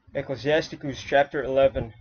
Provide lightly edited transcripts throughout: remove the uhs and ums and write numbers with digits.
Ecclesiasticus chapter 11.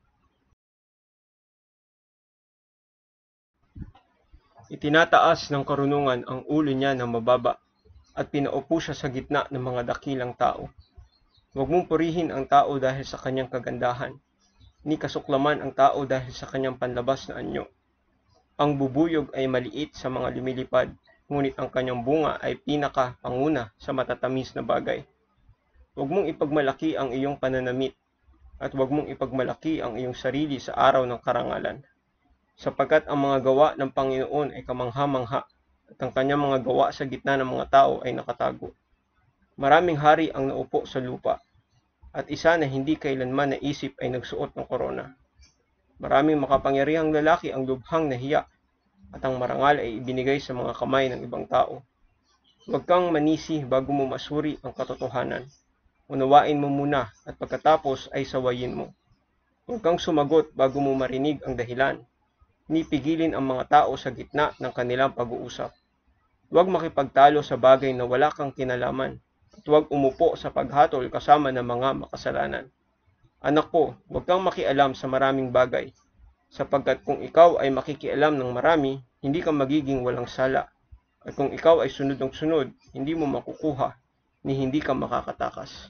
Itinataas ng karunungan ang ulo niya ng mababa at pinaupo siya sa gitna ng mga dakilang tao. Huwag mong purihin ang tao dahil sa kanyang kagandahan, ni kasuklaman ang tao dahil sa kanyang panlabas na anyo. Ang bubuyog ay maliit sa mga lumilipad, ngunit ang kanyang bunga ay pinaka-panguna sa matatamis na bagay. Huwag mong ipagmalaki ang iyong pananamit, at huwag mong ipagmalaki ang iyong sarili sa araw ng karangalan. Sapagkat ang mga gawa ng Panginoon ay kamangha-mangha, at ang kanyang mga gawa sa gitna ng mga tao ay nakatago. Maraming hari ang naupo sa lupa, at isa na hindi kailanman naisip ay nagsuot ng korona. Maraming makapangyarihang lalaki ang lubhang nahiya, at ang marangal ay ibinigay sa mga kamay ng ibang tao. Huwag kang manisi bago mo masuri ang katotohanan. Unawain mo muna, at pagkatapos ay sawayin mo. Huwag kang sumagot bago mo marinig ang dahilan. Nipigilin ang mga tao sa gitna ng kanilang pag-uusap. Huwag makipagtalo sa bagay na wala kang kinalaman, at huwag umupo sa paghatol kasama ng mga makasalanan. Anak ko, huwag kang makialam sa maraming bagay, sapagkat kung ikaw ay makikialam ng marami, hindi ka magiging walang sala. At kung ikaw ay sunod ng sunod, hindi mo makukuha, ni hindi ka makakatakas.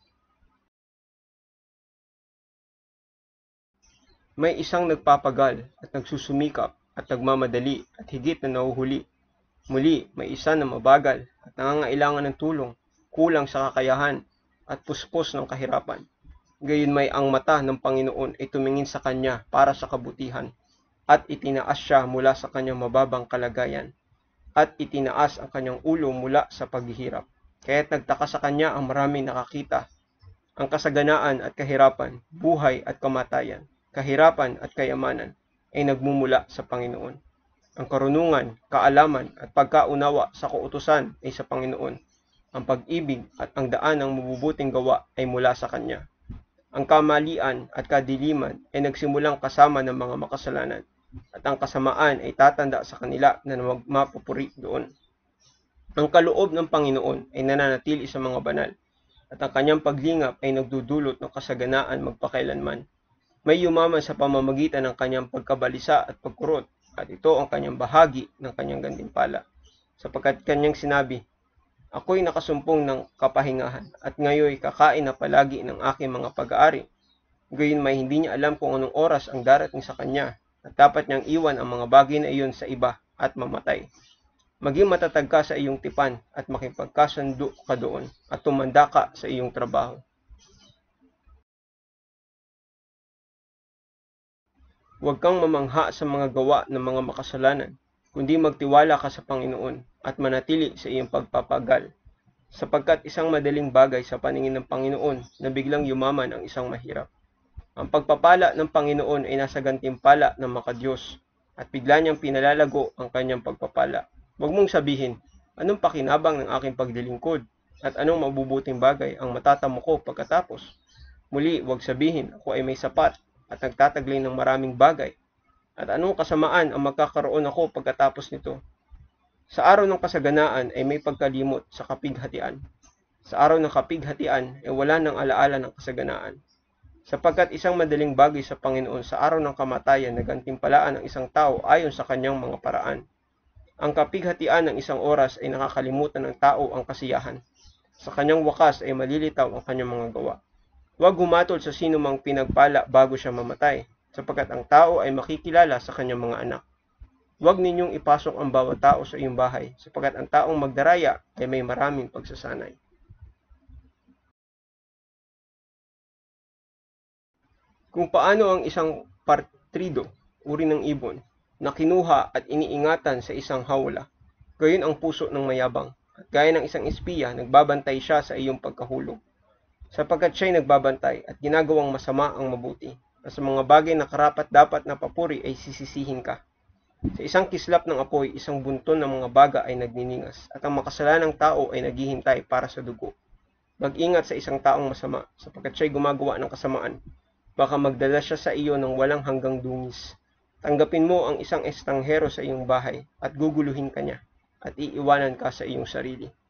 May isang nagpapagal at nagsusumikap at nagmamadali at higit na nahuhuli. Muli, may isa na mabagal at nangangailangan ng tulong, kulang sa kakayahan at puspos ng kahirapan. Gayunmay ang mata ng Panginoon ay tumingin sa kanya para sa kabutihan, at itinaas siya mula sa kanyang mababang kalagayan, at itinaas ang kanyang ulo mula sa paghihirap. Kaya't nagtaka sa kanya ang maraming nakakita, ang kasaganaan at kahirapan, buhay at kamatayan, kahirapan at kayamanan ay nagmumula sa Panginoon. Ang karunungan, kaalaman at pagkaunawa sa kautusan ay sa Panginoon. Ang pag-ibig at ang daan ng mabubuting gawa ay mula sa Kanya. Ang kamalian at kadiliman ay nagsimulang kasama ng mga makasalanan, at ang kasamaan ay tatanda sa kanila na mapupuri doon. Ang kaloob ng Panginoon ay nananatili sa mga banal, at ang kanyang paglingap ay nagdudulot ng kasaganaan magpakailanman. May yumaman sa pamamagitan ng kanyang pagkabalisa at pagkurot, at ito ang kanyang bahagi ng kanyang gantimpala. Sapagkat kanyang sinabi, ako'y nakasumpong ng kapahingahan, at ngayoy kakain na palagi ng aking mga pag-aari. Gayunmay hindi niya alam kung anong oras ang darating sa kanya, at dapat niyang iwan ang mga bagay na iyon sa iba at mamatay. Maging matatag ka sa iyong tipan at makipagkasundo ka doon, at tumanda ka sa iyong trabaho. Huwag kang mamangha sa mga gawa ng mga makasalanan, kundi magtiwala ka sa Panginoon at manatili sa iyong pagpapagal. Sapagkat isang madaling bagay sa paningin ng Panginoon na biglang yumaman ang isang mahirap. Ang pagpapala ng Panginoon ay nasa gantimpala ng makadiyos, at bigla niyang pinalalago ang kanyang pagpapala. Huwag mong sabihin, anong pakinabang ng aking paglilingkod, at anong mabubuting bagay ang matatamo ko pagkatapos. Muli, huwag sabihin, ako ay may sapat at nagtataglay ng maraming bagay, at anong kasamaan ang magkakaroon ako pagkatapos nito. Sa araw ng kasaganaan ay may pagkalimot sa kapighatian. Sa araw ng kapighatian ay wala nang alaala ng kasaganaan. Sapagkat isang madaling bagay sa Panginoon sa araw ng kamatayan na gantimpalaan ng isang tao ayon sa kanyang mga paraan. Ang kapighatian ng isang oras ay nakakalimutan ng tao ang kasiyahan. Sa kanyang wakas ay malilitaw ang kanyang mga gawa. Huwag humatol sa sino mang pinagpala bago siya mamatay, sapagkat ang tao ay makikilala sa kanyang mga anak. Huwag ninyong ipasok ang bawat tao sa iyong bahay, sapagkat ang taong magdaraya ay may maraming pagsasanay. Kung paano ang isang partrido, uri ng ibon, na kinuha at iniingatan sa isang hawla, gayon ang puso ng mayabang, at gaya ng isang espiya, nagbabantay siya sa iyong pagkahulog. Sapagkat siya'y nagbabantay at ginagawang masama ang mabuti, at sa mga bagay na karapat-dapat na papuri ay sisisihin ka. Sa isang kislap ng apoy, isang bunton ng mga baga ay nagniningas, at ang makasalanang tao ay naghihintay para sa dugo. Mag-ingat sa isang taong masama, sapagkat siya'y gumagawa ng kasamaan. Baka magdala siya sa iyo ng walang hanggang dungis. Tanggapin mo ang isang estanghero sa iyong bahay, at guguluhin ka niya, at iiwanan ka sa iyong sarili.